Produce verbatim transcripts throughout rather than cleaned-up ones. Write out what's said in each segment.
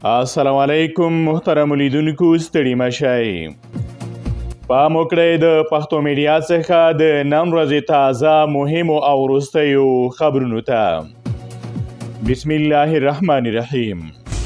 السلام علیکم محترم لیدونکو، ستړي مه شئ. پام وکړئ د پښتو میډیا څخه د نن ورځې تازه مهمو او وروستیو خبرونو ته. بسم الله الرحمن الرحیم.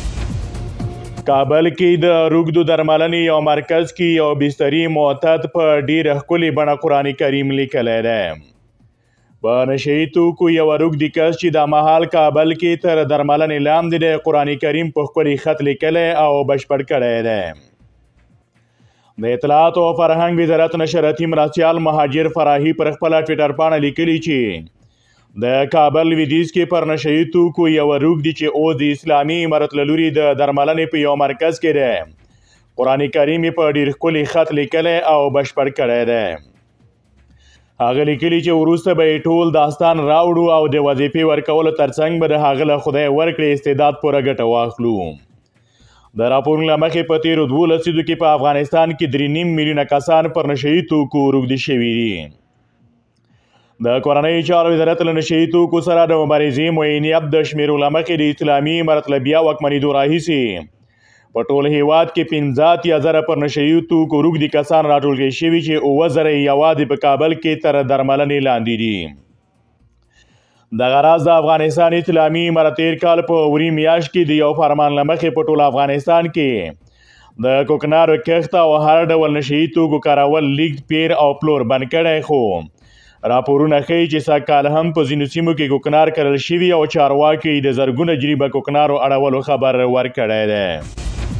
کابل کې د روږدو درملنې یو مرکز کې یو بستري معتاد په ډېره ښکلې بڼه قرآن کریم لیکلی دی. په نشهیي توکو یو روږدي کس چې دا مهال کابل کې تر درملنې لاندې دی قرآن کریم په ښکلي خط لیکلی او بشپړ کړی دی. د اطلاعاتو او فرهنګ وزارت نشراتي مرستیال مهاجر فراهي پر خپله ټویټر پاڼه لیکلي چې د کابل لویدیځ کې پر نشهیي توکو یو روږدي چې اوس د اسلامي امارت له لوري د درملنې په یو مرکز کې دی قرآن کریم یې په ډېر ښکلي خط لیکلی او بشپړ کړی دی. هغه لیکلي چې وروسته به یې ټول داستان راوړو او د وظیفې ورکولو ترڅنګ به د هغه له خدای ورکړې استعداد پوره ګټه واخلو. د راپورونو له مخې په تېرو دوو لسیزو کې په افغانستان کې درې نیم میلیونه کسان پر نشهیي توکو روږدي شوي دي. د کورنیو چارو وزارت له نشهیي توکو سره د مبارزې معینیت د شمیرو له مخې د اسلامي امارت له بیا واکمنېدو راهیسې په ټول هیواد کې پنځه اتیا زره پر نشهیي توکو روږدي کسان راټولګۍ شوي چې اووه زره یې یوازې په کابل کې تر درملنې لاندې دي. دغه راز د افغانستان اسلامي امارت تېر کال په وري میاشت کې د یو فرمان له مخې په ټول افغانستان کې د کوکنارو کښت او هر ډول نشهیي توکو کارول لیږد پیر او پلور بند کړی، خو راپورونه ښیي چې سږ کال هم په ځینو سیمو کې کوکنار کرل شوي او چارواکي د زرګونه جریبه کوکنارو اړولو خبر ورکړی دی.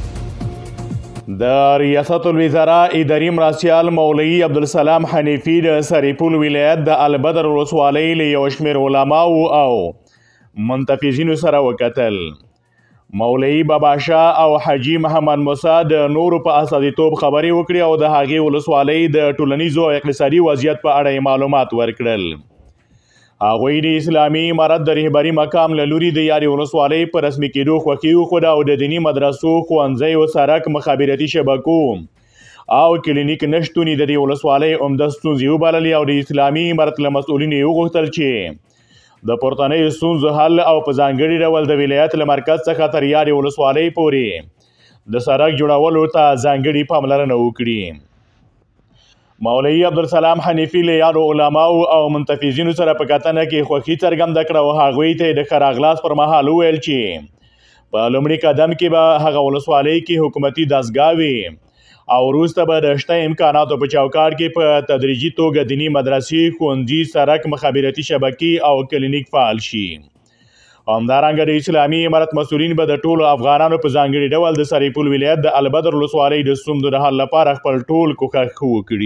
د ریاست الوزراء اداري مرستیال مولوي عبدالسلام حنیفي د سرپل ولایت د البدر ولسوالۍ له یو شمېر علماو او منتفذینو سره وکتل. مولوي بابا شاه او حاجي محمد موسی د نورو په استازیتوب خبرې وکړې او د هغې ولسوالۍ د ټولنیزو او اقتصادي وضعیت په اړه یې معلومات ورکړل. هغوی د اسلامي امارت د رهبري مقام له لوري د یارې ولسوالۍ په رسمي کېدو خوښي وښوده او د دیني مدرسو، ښوونځیو، سړک، مخابراتي شبکو او کلینیک نشتون د دې ولسوالۍ عمده ستونزې وبللې او د اسلامي امارت له مسؤلینو یې وغوښتل چې د پورتنیو ستونزو حل او په ځانګړي ډول د ولایت له مرکز څخه تر یارې ولسوالۍ پورې د سړک جوړولو ته ځانګړې پاملرنه وکړي. مولوي عبدالسلام حنیفي له یادو علماو او منتفذینو سره په کتنه کې خوښي څرګنده کړه او هغوی ته د ښه راغلاست پر مهال وویل چې په لومړي قدم کې به هغه ولسوالۍ کې حکومتي دستګاوې او وروسته به د شته امکاناتو په چوکاټ کې په تدریجي توګه دیني مدرسې، ښوونځي، سړک، مخابراتي شبکې او کلینیک فعال شي. همدارنګه د اسلامي امارت مسؤلین به د ټولو افغانانو په ځانګړي ډول د سرپل ولایت د البدر ولسوالۍ د ستونزو د حل لپاره خپل ټول کوښښ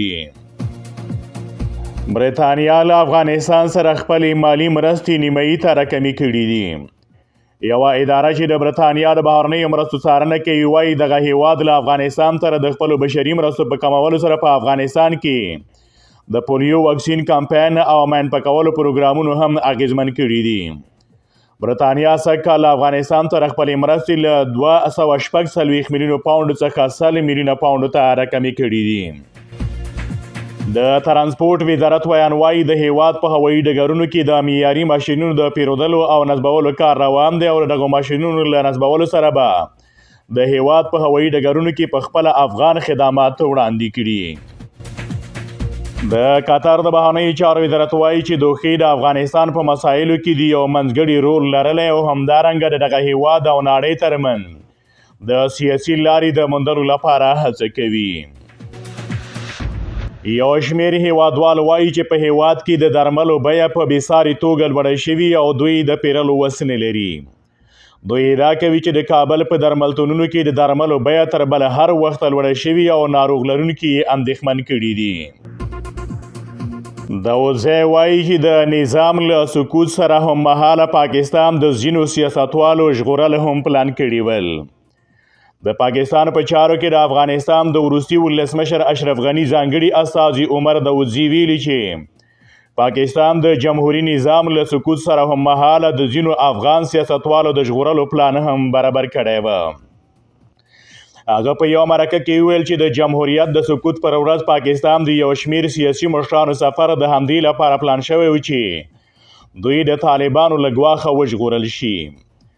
وکړي. برېټانیا له افغانستان سره خپلې مالي مرستې نیمایي ته راکمې کړي دي. یوه اداره چې د برېټانیا د بهرنیو مرستو څارنه کوي وایي دغه هیواد له افغانستان سره د خپلو بشري مرستو په کمولو سره په افغانستان کې د پولیو واکسین کمپاین او ماین پکولو پروګرامونو هم اغېزمن کړي دي. برېټانیا سږ کال افغانستان ته خپلې مرستې له دوه سوه شپږ څلوېښت میلیونو پاونډو څخه سل میلیونه پاونډو ته راکمې کړي دي. د ترانسپورټ وزارت ویان وایي د هیواد په هوایي ډګرونو کې د معیاري ماشینونو د پیرودلو او نصبولو کار روان دی او د دغو ماشینونو له نصبولو سره به د هیواد په هوایي ډګرونو کې په خپله افغان خدمات وړاندې کړي. د قطر د بهرنیو چارو وزارت وایي چې دوحې د افغانستان په مسایلو کې د یو منځګړي رول لرلی او همدارنګه د دغه هیواد او نړۍ ترمنځ د سیاسي لارې د موندلو لپاره هڅه کوي. یو شمېر هیوادوال وایي چې په هیواد کې د درملو بیه په بېساري توګه لوړه شوي او دوی د پیرلو وس نه لري. دوی ادعا کوي چې د کابل په درملتونونو کې د درملو بیه تر بله هر وخت لوړه شوي او ناروغ لرونکي یې اندېښمن کړي دي. داوودزی وایي چې د نظام له سقوط سره هممهاله پاکستان د ځینو سیاستوالو ژغورل هم پلان کړي ول. د پاکستان په چارو کې د افغانستان د وروستي ولسمشر اشرف غني ځانګړي استازي عمر داوودزي ویلي چې پاکستان د جمهوري نظام له سقوط سره هممهاله د ځینو افغان سیاستوالو د ژغورلو پلان هم برابر کړی و. هغه په یو مرکه کې وویل چې د جمهوریت د سقوط پر ورځ پاکستان د یو شمېر سیاسي مشرانو سفر د همدې لپاره پلان شوی و چې دوی د طالبانو له ګواښه وژغورل شي.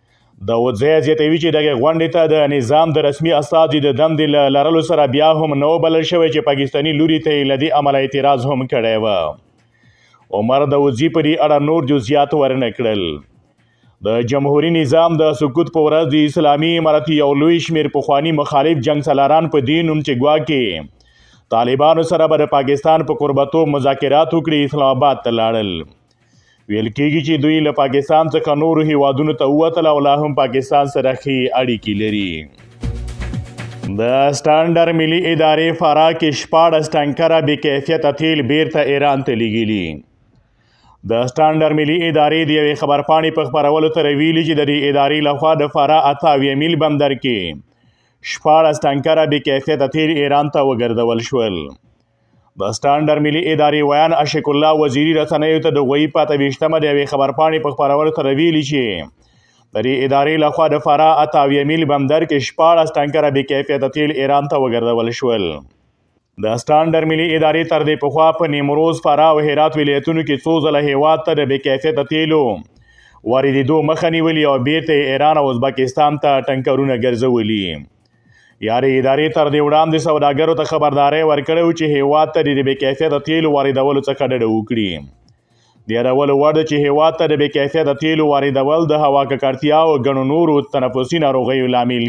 داودزی زیاتوي چې دغې غونډې ته د نظام د رسمي استازي د دندې له لرلو سره بیا هم نه و بلل شوی چې پاکستاني لوري ته یې له دې امله اعتراض هم کړی و. عمر داودزي په دې اړه نور جزئیات ورنه کړل. د جمهوري نظام د سقوط په ورځ د اسلامي امارت یو لوی شمېر پخواني مخالف جنګ سالاران په دې نوم چې ګواکې طالبانو سره به د پاکستان په قربتوب مذاکرات وکړي اسلام آباد ته لاړل. ویل کېږي چې دوی له پاکستان څخه نورو هیوادونو ته ووتل او لا هم پاکستان سره ښې اړیکې لري. د سټانډر ملي ادارې فرا کې شپاړس ټانکره بې کیفیته تیل بیرته ایران ته لیږلي. د سټانډر ملي ادارې د یوې خبرپاڼې په خپرولو سره ویلي چې د دې ادارې لخوا د فرا اته اویا میل بندر کې شپاړس ټانکره بې کیفیته تیل ایران ته وګرځول شول. د سټانډر ملي ادارې ویان اشق الله وزیري رسنیو ته د غوي په اته ویشتمه د یوې خبرپاڼې په خپرولو سره ویلي چې د دې ادارې لخوا د فرا اته اویا میل بندر کې شپاړس ټانکره بې کیفیته تیل ایران ته وګرځول شول. د سټانډر ملي ادارې تر دې پخوا په نیمروز، فرا او هرات ولایتونو کې څو ځله هیواد ته د بې کیفیته تیلو واردېدو مخه نیولې او بیرته ایران او ازبکستان ته ټانکرونه ګرځولي. یارې ادارې تر دې وړاندې سوداګرو ته خبرداری ورکړی و چې هیواد ته د بې کیفیته تیلو واردولو څخه ډډه وکړي. د یادولو وړ ده چې هیواد ته د بې کیفیته تیلو واردول د هوا ککړتیا او ګڼو نورو تنفسي ناروغیو لامل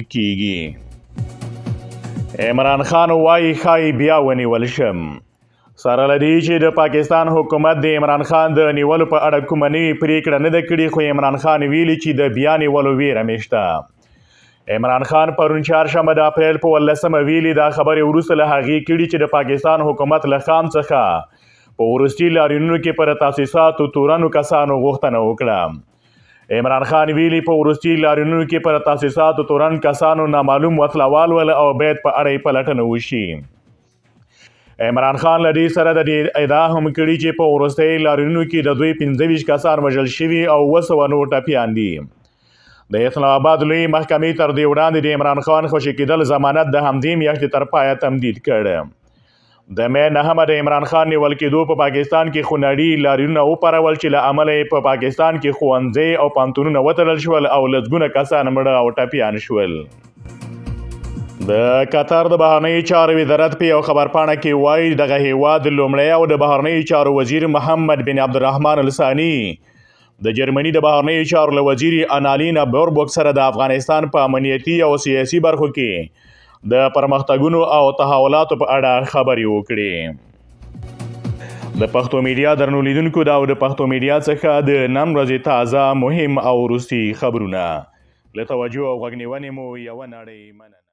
کیږي. عمران خان وایي ښایي بیا ونیول شم. سره له دې چې د پاکستان حکومت د عمران خان د نیولو په اړه کومه نوې پریکړه نه ده کړې، خو عمران خان ویلي چې د بیا نیولو ویره مې شته. عمران خان پرون چهارشنبه د اپریل په ولسمه ویلي دا خبرې وروسته له هغې کړي چې د پاکستان حکومت له خان څخه په وروستي لاریونونو کې پر تاسیساتو تورنو کسانو غوښتنه وکړه. عمران خان ویلي په وروستي لاریونونو کې پر تاسیساتو تورن کسانو نامعلوم وسله والول او باید په اړه یې پلټنه وشي. عمران خان له دې سره د دې ادعا هم کړي چې په وروستیو لاریونونو کې د دوی پنځه ویشت کسان وژل شوي او اوه سوه نور ټپیان دي. د اسلام آباد لوی محکمې تر دې وړاندې د عمران خان خوشي کېدل ضمانت د همدې میاشتې تر پایه تمدید کړ. د مې نهمه د عمران خان نیول کېدو په پاکستان کې خونړي لاریونونه وپارول چې له امله یې په پاکستان کې ښوونځي او پوهنتونونه وتړل شول او لسګونه کسان مړه او ټپیان شول. د قطر د بهرنیو چارو وزارت په یو خبرپاڼه کې وایي دغه هیواد لومړی او د بهرنیو چارو وزیر محمد بن عبدالرحمن الثاني د جرمني د بهرنیو چارو له وزیر انالینا بوربوک سره د افغانستان په امنیتي او سیاسي برخو کې د پرمختګونو او تحولاتو په اړه خبرې وکړې. د پښتو میډیا درنو لیدونکو دا او د پښتو میډیا څخه د نن ورځې تازه مهم او وروستي خبرونه. له توجه او غوږ نیونې مو یوه نړۍ مننه.